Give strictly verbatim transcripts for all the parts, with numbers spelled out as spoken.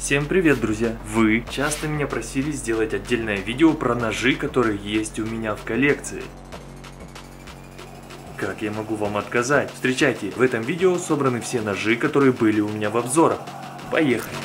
Всем привет, друзья! Вы часто меня просили сделать отдельное видео про ножи, которые есть у меня в коллекции. Как я могу вам отказать? Встречайте, в этом видео собраны все ножи, которые были у меня в обзорах. Поехали!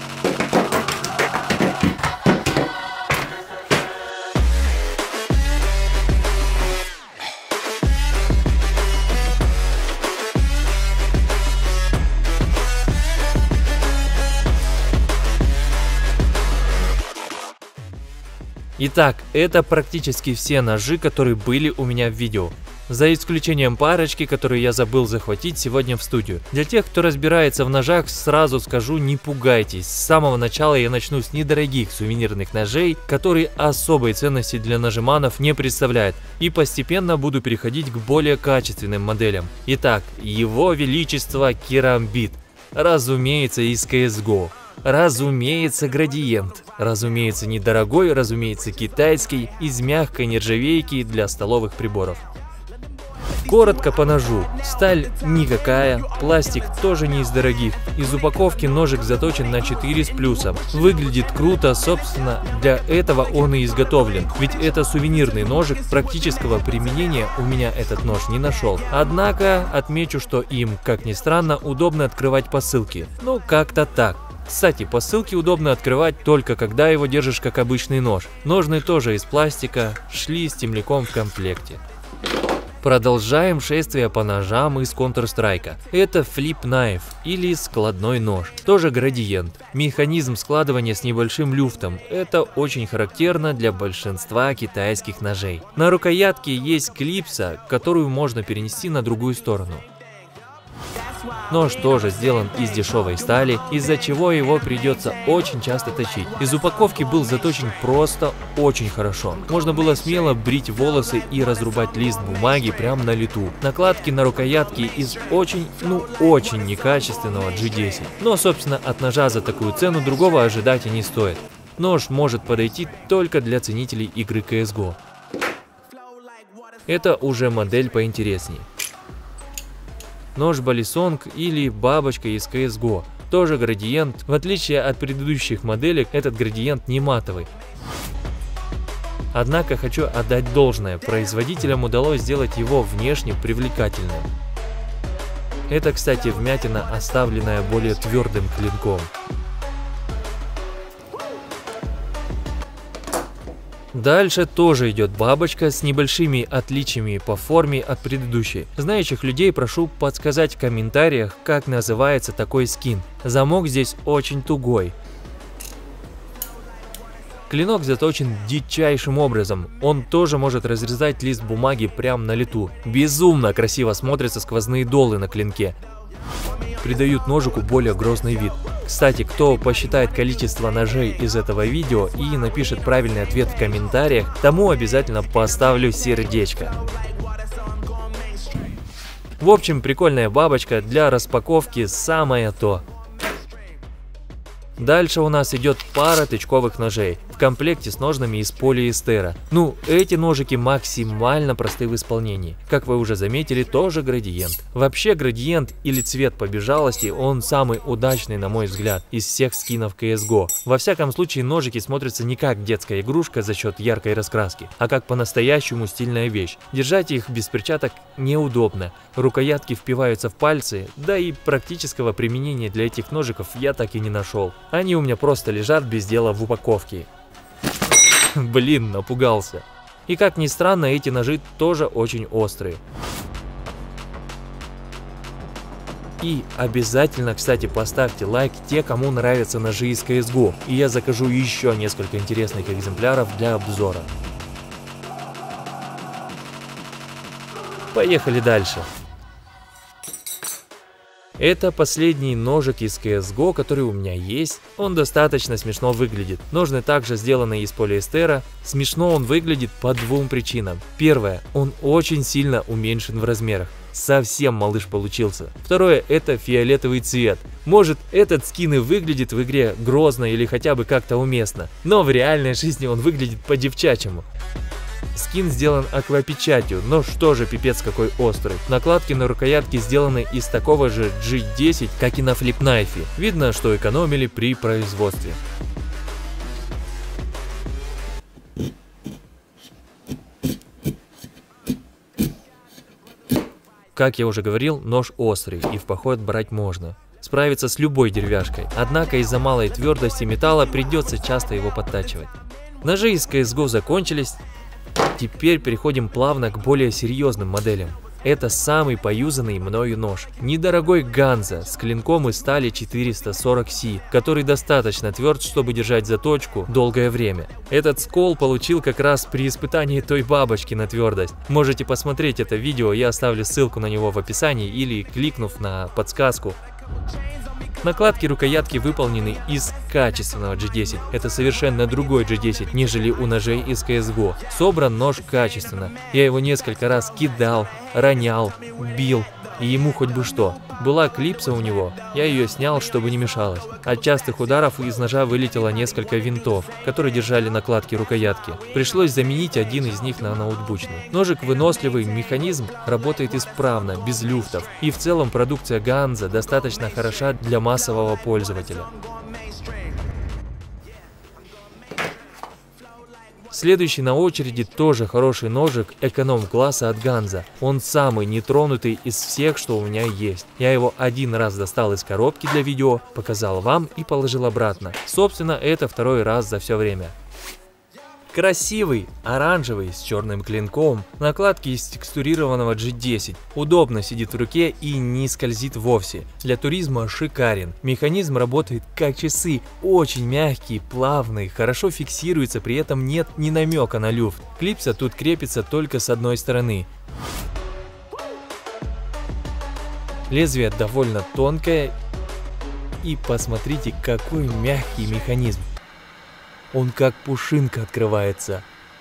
Итак, это практически все ножи, которые были у меня в видео. За исключением парочки, которые я забыл захватить сегодня в студию. Для тех, кто разбирается в ножах, сразу скажу, не пугайтесь. С самого начала я начну с недорогих сувенирных ножей, которые особой ценности для ножеманов не представляют. И постепенно буду переходить к более качественным моделям. Итак, Его Величество Керамбит. Разумеется, из си эс го. Разумеется, Градиент. Разумеется, недорогой, разумеется, китайский, из мягкой нержавейки для столовых приборов. Коротко по ножу. Сталь никакая, пластик тоже не из дорогих. Из упаковки ножик заточен на четыре с плюсом. Выглядит круто, собственно, для этого он и изготовлен. Ведь это сувенирный ножик, практического применения у меня этот нож не нашел. Однако отмечу, что им, как ни странно, удобно открывать посылки. Ну, как-то так. Кстати, посылки удобно открывать только когда его держишь как обычный нож. Ножны тоже из пластика, шли с темляком в комплекте. Продолжаем шествие по ножам из Counter-Strike. Это Flip Knife или складной нож, тоже Градиент. Механизм складывания с небольшим люфтом. Это очень характерно для большинства китайских ножей. На рукоятке есть клипса, которую можно перенести на другую сторону. Нож тоже сделан из дешевой стали, из-за чего его придется очень часто точить. Из упаковки был заточен просто очень хорошо. Можно было смело брить волосы и разрубать лист бумаги прямо на лету. Накладки на рукоятки из очень, ну очень некачественного джи десять. Но, собственно, от ножа за такую цену другого ожидать и не стоит. Нож может подойти только для ценителей игры си эс го. Это уже модель поинтереснее. Нож Балисонг или бабочка из си эс го. Тоже Градиент. В отличие от предыдущих моделей, этот Градиент не матовый. Однако хочу отдать должное. Производителям удалось сделать его внешне привлекательным. Это, кстати, вмятина, оставленная более твердым клинком. Дальше тоже идет бабочка с небольшими отличиями по форме от предыдущей. Знающих людей прошу подсказать в комментариях, как называется такой скин. Замок здесь очень тугой. Клинок заточен дичайшим образом. Он тоже может разрезать лист бумаги прямо на лету. Безумно красиво смотрятся сквозные долы на клинке. Придают ножику более грозный вид. Кстати, кто посчитает количество ножей из этого видео и напишет правильный ответ в комментариях, тому обязательно поставлю сердечко. В общем, прикольная бабочка для распаковки самое то. Дальше у нас идет пара тычковых ножей в комплекте с ножнами из полиэстера. Ну, эти ножики максимально просты в исполнении. Как вы уже заметили, тоже Градиент. Вообще, Градиент или цвет побежалости, он самый удачный, на мой взгляд, из всех скинов си эс го. Во всяком случае, ножики смотрятся не как детская игрушка за счет яркой раскраски, а как по-настоящему стильная вещь. Держать их без перчаток неудобно. Рукоятки впиваются в пальцы, да и практического применения для этих ножиков я так и не нашел. Они у меня просто лежат без дела в упаковке. Блин, напугался. И как ни странно, эти ножи тоже очень острые. И обязательно, кстати, поставьте лайк те, кому нравятся ножи из си эс го. И я закажу еще несколько интересных экземпляров для обзора. Поехали дальше. Это последний ножик из си эс го, который у меня есть. Он достаточно смешно выглядит. Ножны также сделаны из полиэстера. Смешно он выглядит по двум причинам. Первое, он очень сильно уменьшен в размерах. Совсем малыш получился. Второе, это фиолетовый цвет. Может, этот скин и выглядит в игре грозно или хотя бы как-то уместно, но в реальной жизни он выглядит по-девчачьему. Скин сделан аквапечатью, но что же пипец какой острый. Накладки на рукоятке сделаны из такого же джи десять, как и на флипнайфе. Видно, что экономили при производстве. Как я уже говорил, нож острый и в поход брать можно. Справиться с любой деревяшкой, однако из-за малой твердости металла придется часто его подтачивать. Ножи из си эс го закончились, теперь переходим плавно к более серьезным моделям. Это самый поюзанный мною нож. Недорогой Ганза с клинком из стали четыреста сорок си, который достаточно тверд, чтобы держать заточку долгое время. Этот скол получил как раз при испытании той бабочки на твердость. Можете посмотреть это видео, я оставлю ссылку на него в описании или кликнув на подсказку. Накладки рукоятки выполнены из качественного джи десять. Это совершенно другой джи десять, нежели у ножей из си эс го. Собран нож качественно. Я его несколько раз кидал, ронял, бил, и ему хоть бы что. Была клипса у него, я ее снял, чтобы не мешалось. От частых ударов из ножа вылетело несколько винтов, которые держали накладки рукоятки. Пришлось заменить один из них на ноутбучный. Ножик выносливый, механизм работает исправно, без люфтов. И в целом продукция Ганза достаточно хороша для массового пользователя. Следующий на очереди тоже хороший ножик эконом-класса от Ганза. Он самый нетронутый из всех, что у меня есть. Я его один раз достал из коробки для видео, показал вам и положил обратно. Собственно, это второй раз за все время. Красивый, оранжевый, с черным клинком, накладки из текстурированного джи десять. Удобно сидит в руке и не скользит вовсе. Для туризма шикарен. Механизм работает как часы, очень мягкий, плавный, хорошо фиксируется, при этом нет ни намека на люфт. Клипса тут крепится только с одной стороны. Лезвие довольно тонкое, и посмотрите, какой мягкий механизм. Он как пушинка открывается.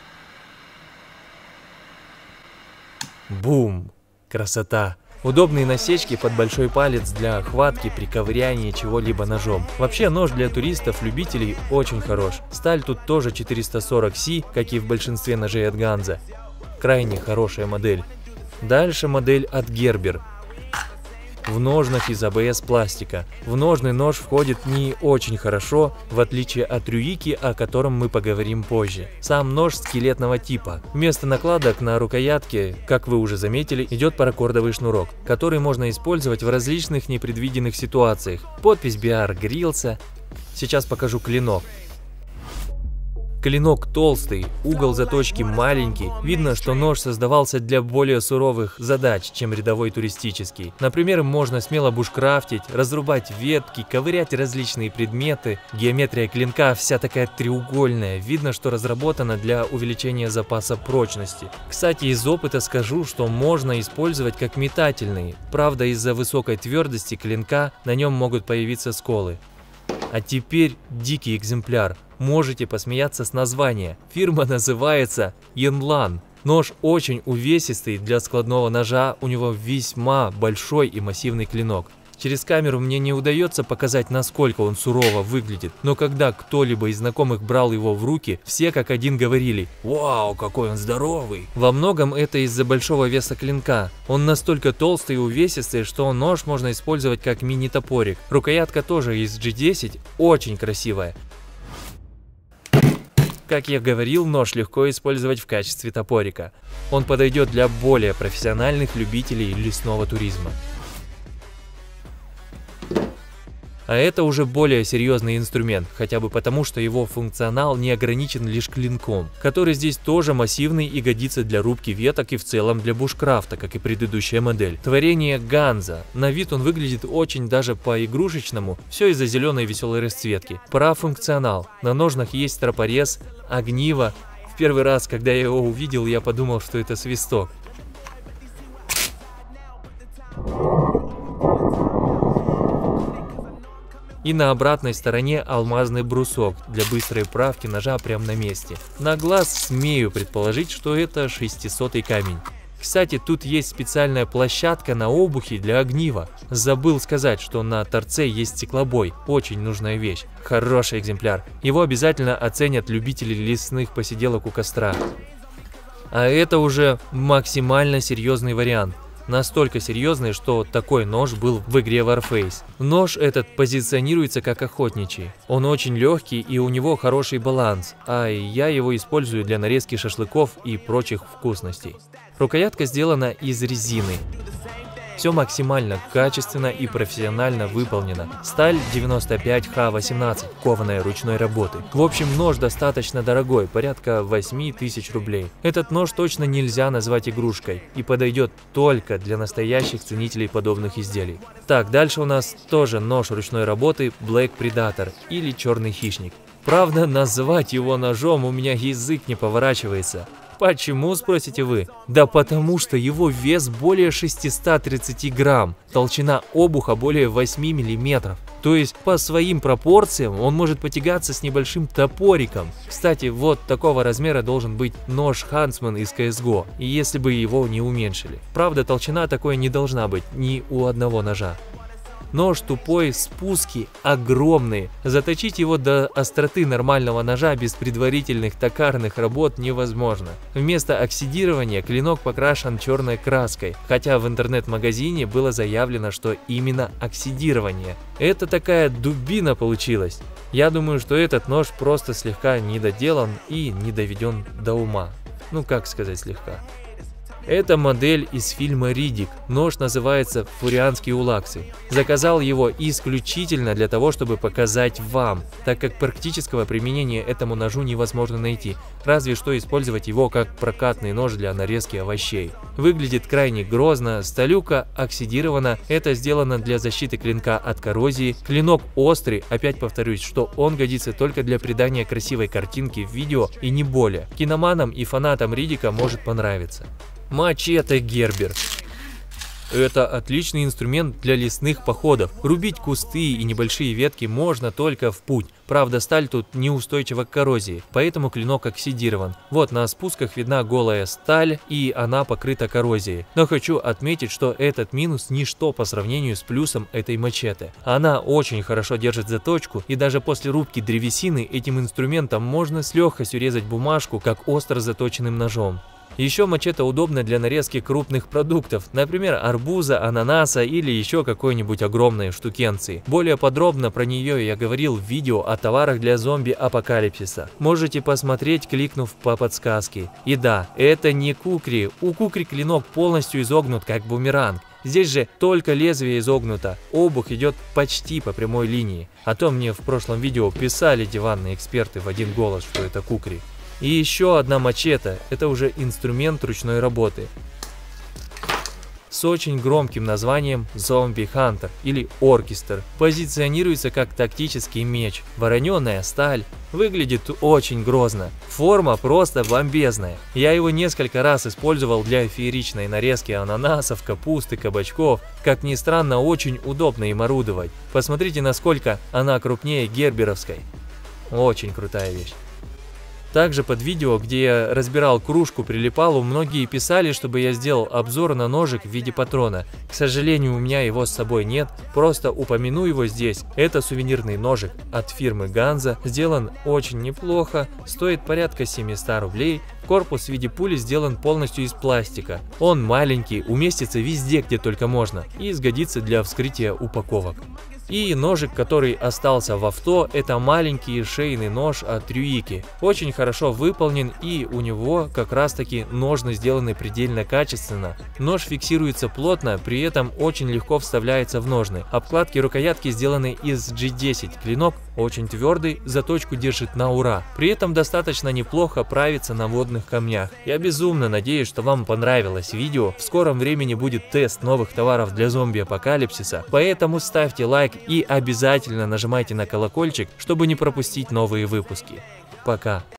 Бум! Красота! Удобные насечки под большой палец для хватки при ковырянии чего-либо ножом. Вообще нож для туристов-любителей очень хорош. Сталь тут тоже четыреста сорок си, как и в большинстве ножей от Ганза. Крайне хорошая модель. Дальше модель от Gerber. В ножнах из а бэ эс пластика. В ножный нож входит не очень хорошо, в отличие от Рюики, о котором мы поговорим позже. Сам нож скелетного типа. Вместо накладок на рукоятке, как вы уже заметили, идет паракордовый шнурок, который можно использовать в различных непредвиденных ситуациях. Подпись би ар Grills. Сейчас покажу клинок. Клинок толстый, угол заточки маленький. Видно, что нож создавался для более суровых задач, чем рядовой туристический. Например, можно смело бушкрафтить, разрубать ветки, ковырять различные предметы. Геометрия клинка вся такая треугольная. Видно, что разработана для увеличения запаса прочности. Кстати, из опыта скажу, что можно использовать как метательный. Правда, из-за высокой твердости клинка на нем могут появиться сколы. А теперь дикий экземпляр. Можете посмеяться с названия. Фирма называется Янлан. Нож очень увесистый для складного ножа, у него весьма большой и массивный клинок. Через камеру мне не удается показать, насколько он сурово выглядит, но когда кто-либо из знакомых брал его в руки, все как один говорили: «Вау, какой он здоровый!». Во многом это из-за большого веса клинка. Он настолько толстый и увесистый, что нож можно использовать как мини-топорик. Рукоятка тоже из джи десять, очень красивая. Как я говорил, нож легко использовать в качестве топорика. Он подойдет для более профессиональных любителей лесного туризма. А это уже более серьезный инструмент, хотя бы потому, что его функционал не ограничен лишь клинком, который здесь тоже массивный и годится для рубки веток и в целом для бушкрафта, как и предыдущая модель. Творение Ганза. На вид он выглядит очень даже по-игрушечному, все из-за зеленой веселой расцветки. Про функционал. На ножнах есть тропорез, огниво. В первый раз, когда я его увидел, я подумал, что это свисток. И на обратной стороне алмазный брусок для быстрой правки ножа прямо на месте. На глаз смею предположить, что это шестисотый камень. Кстати, тут есть специальная площадка на обухе для огнива. Забыл сказать, что на торце есть стеклобой. Очень нужная вещь. Хороший экземпляр. Его обязательно оценят любители лесных посиделок у костра. А это уже максимально серьезный вариант. Настолько серьезный, что такой нож был в игре Warface. Нож этот позиционируется как охотничий. Он очень легкий и у него хороший баланс, а я его использую для нарезки шашлыков и прочих вкусностей. Рукоятка сделана из резины. Все максимально качественно и профессионально выполнено. Сталь девяносто пять ха восемнадцать, кованая ручной работы. В общем, нож достаточно дорогой, порядка восьми тысяч рублей. Этот нож точно нельзя назвать игрушкой и подойдет только для настоящих ценителей подобных изделий. Так, дальше у нас тоже нож ручной работы Black Predator или Черный хищник. Правда, назвать его ножом у меня язык не поворачивается. Почему, спросите вы? Да потому что его вес более шестисот тридцати грамм, толщина обуха более восьми миллиметров. То есть по своим пропорциям он может потягаться с небольшим топориком. Кстати, вот такого размера должен быть нож Huntsman из си эс го, и если бы его не уменьшили. Правда, толщина такой не должна быть ни у одного ножа. Нож тупой, спуски огромные. Заточить его до остроты нормального ножа без предварительных токарных работ невозможно. Вместо оксидирования клинок покрашен черной краской, хотя в интернет-магазине было заявлено, что именно оксидирование. Это такая дубина получилась. Я думаю, что этот нож просто слегка недоделан и не доведен до ума. Ну как сказать слегка. Это модель из фильма «Риддик». Нож называется «Фурианские улаксы». Заказал его исключительно для того, чтобы показать вам, так как практического применения этому ножу невозможно найти, разве что использовать его как прокатный нож для нарезки овощей. Выглядит крайне грозно, сталюка оксидирована, это сделано для защиты клинка от коррозии. Клинок острый, опять повторюсь, что он годится только для придания красивой картинки в видео и не более. Киноманам и фанатам Риддика может понравиться. Мачете Гербер. Это отличный инструмент для лесных походов. Рубить кусты и небольшие ветки можно только в путь. Правда, сталь тут неустойчива к коррозии, поэтому клинок оксидирован. Вот на спусках видна голая сталь, и она покрыта коррозией. Но хочу отметить, что этот минус ничто по сравнению с плюсом этой мачете. Она очень хорошо держит заточку, и даже после рубки древесины этим инструментом можно с легкостью резать бумажку, как остро заточенным ножом. Еще мачете удобна для нарезки крупных продуктов, например, арбуза, ананаса или еще какой-нибудь огромной штукенции. Более подробно про нее я говорил в видео о товарах для зомби-апокалипсиса. Можете посмотреть, кликнув по подсказке. И да, это не кукри. У кукри клинок полностью изогнут, как бумеранг. Здесь же только лезвие изогнуто, обух идет почти по прямой линии. А то мне в прошлом видео писали диванные эксперты в один голос, что это кукри. И еще одна мачете, это уже инструмент ручной работы. С очень громким названием Zombie Hunter или Оркестр. Позиционируется как тактический меч. Вороненая сталь. Выглядит очень грозно. Форма просто бомбезная. Я его несколько раз использовал для фееричной нарезки ананасов, капусты, кабачков. Как ни странно, очень удобно им орудовать. Посмотрите, насколько она крупнее герберовской. Очень крутая вещь. Также под видео, где я разбирал кружку прилипалу, многие писали, чтобы я сделал обзор на ножик в виде патрона. К сожалению, у меня его с собой нет, просто упомяну его здесь. Это сувенирный ножик от фирмы Ганза, сделан очень неплохо, стоит порядка семисот рублей. Корпус в виде пули сделан полностью из пластика. Он маленький, уместится везде, где только можно, и сгодится для вскрытия упаковок. И ножик, который остался в авто, это маленький шейный нож от Рюики. Очень хорошо выполнен, и у него как раз таки ножны сделаны предельно качественно. Нож фиксируется плотно, при этом очень легко вставляется в ножны. Обкладки рукоятки сделаны из джи десять. Клинок очень твердый, заточку держит на ура. При этом достаточно неплохо правится на водных камнях. Я безумно надеюсь, что вам понравилось видео. В скором времени будет тест новых товаров для зомби-апокалипсиса, поэтому ставьте лайк и обязательно нажимайте на колокольчик, чтобы не пропустить новые выпуски. Пока!